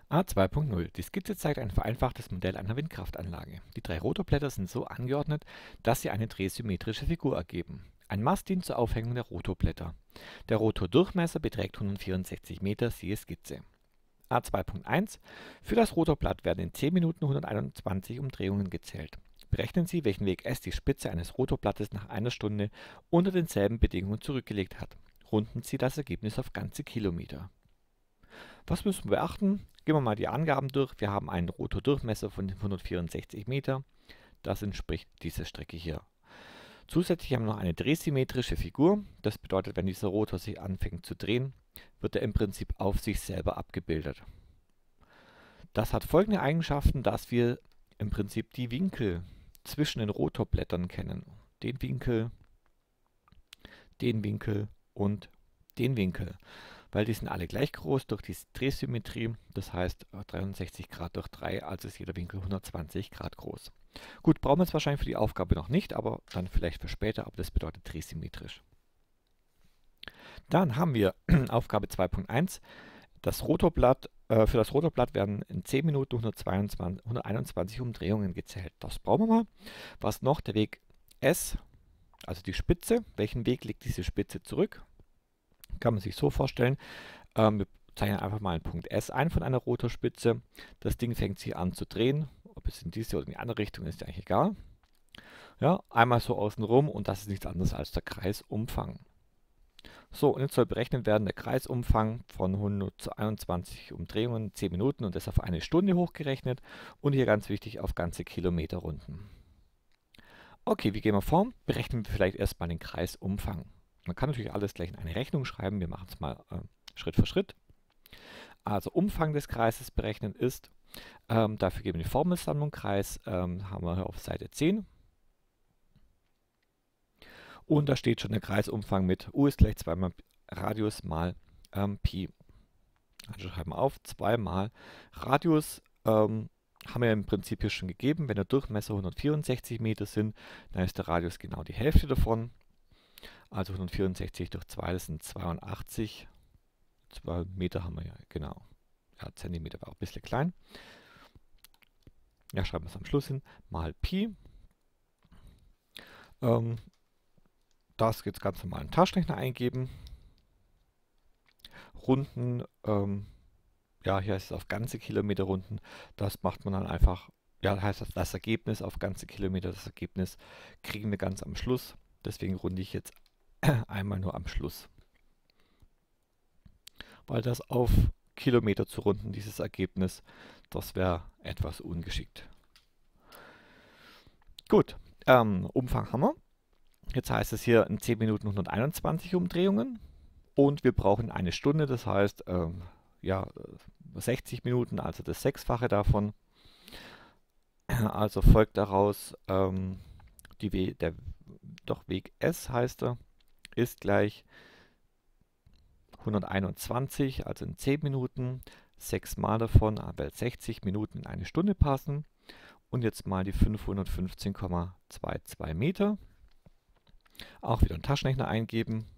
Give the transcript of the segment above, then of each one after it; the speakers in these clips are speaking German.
A2.0. Die Skizze zeigt ein vereinfachtes Modell einer Windkraftanlage. Die drei Rotorblätter sind so angeordnet, dass sie eine drehsymmetrische Figur ergeben. Ein Mast dient zur Aufhängung der Rotorblätter. Der Rotordurchmesser beträgt 164 Meter, siehe Skizze. A2.1. Für das Rotorblatt werden in 10 Minuten 121 Umdrehungen gezählt. Berechnen Sie, welchen Weg S die Spitze eines Rotorblattes nach einer Stunde unter denselben Bedingungen zurückgelegt hat. Runden Sie das Ergebnis auf ganze Kilometer. Was müssen wir beachten? Gehen wir mal die Angaben durch. Wir haben einen Rotordurchmesser von 164 Meter. Das entspricht dieser Strecke hier. Zusätzlich haben wir noch eine drehsymmetrische Figur. Das bedeutet, wenn dieser Rotor sich anfängt zu drehen, wird er im Prinzip auf sich selber abgebildet. Das hat folgende Eigenschaften, dass wir im Prinzip die Winkel zwischen den Rotorblättern kennen. Den Winkel und den Winkel. Weil die sind alle gleich groß durch die Drehsymmetrie, das heißt 63 Grad durch 3, also ist jeder Winkel 120 Grad groß. Gut, brauchen wir es wahrscheinlich für die Aufgabe noch nicht, aber dann vielleicht für später, aber das bedeutet drehsymmetrisch. Dann haben wir Aufgabe 2.1. Für das Rotorblatt werden in 10 Minuten 121 Umdrehungen gezählt. Das brauchen wir mal. Was noch? Der Weg S, also die Spitze. Welchen Weg legt diese Spitze zurück? Kann man sich so vorstellen. Wir zeichnen einfach mal einen Punkt S ein von einer Rotorspitze. Das Ding fängt sich an zu drehen. Ob es in diese oder in die andere Richtung ist, eigentlich egal. Ja, einmal so außenrum und das ist nichts anderes als der Kreisumfang. So, und jetzt soll berechnet werden der Kreisumfang von 121 Umdrehungen, 10 Minuten und das auf eine Stunde hochgerechnet und hier ganz wichtig auf ganze Kilometerrunden. Okay, wie gehen wir vor? Berechnen wir vielleicht erstmal den Kreisumfang. Man kann natürlich alles gleich in eine Rechnung schreiben, wir machen es mal Schritt für Schritt. Also Umfang des Kreises berechnen ist, dafür geben wir die Formelsammlung Kreis, haben wir hier auf Seite 10. Und da steht schon der Kreisumfang mit U ist gleich 2 mal Radius mal Pi. Also schreiben wir auf, 2 mal Radius haben wir im Prinzip hier schon gegeben. Wenn der Durchmesser 164 Meter sind, dann ist der Radius genau die Hälfte davon. Also 164 durch 2, das sind 82. 2 Meter haben wir ja, genau. Ja, Zentimeter war auch ein bisschen klein. Ja, schreiben wir es am Schluss hin. Mal Pi. Das jetzt ganz normal in den Taschenrechner eingeben. Runden, ja, hier ist es auf ganze Kilometer Runden. Das macht man dann einfach, ja, heißt das Ergebnis auf ganze Kilometer. Das Ergebnis kriegen wir ganz am Schluss. Deswegen runde ich jetzt einmal nur am Schluss. Weil das auf Kilometer zu runden, dieses Ergebnis, das wäre etwas ungeschickt. Gut, Umfang haben wir. Jetzt heißt es hier in 10 Minuten 121 Umdrehungen und wir brauchen eine Stunde, das heißt ja, 60 Minuten, also das Sechsfache davon. Also folgt daraus, der Weg S heißt er, ist gleich 121, also in 10 Minuten, 6 mal davon, weil 60 Minuten in eine Stunde passen. Und jetzt mal die 515,22 Meter. Auch wieder einen Taschenrechner eingeben.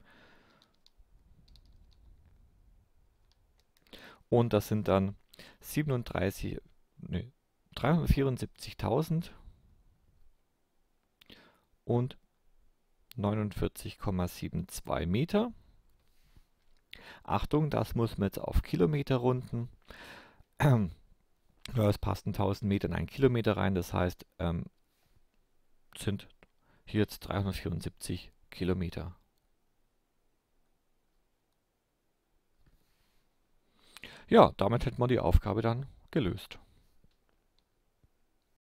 Und das sind dann 374.000 und 49,72 Meter. Achtung, das muss man jetzt auf Kilometer runden. Ja, es passt 1000 Meter in einen Kilometer rein, das heißt, sind hier jetzt 374 Kilometer. Ja, damit hätten wir die Aufgabe dann gelöst.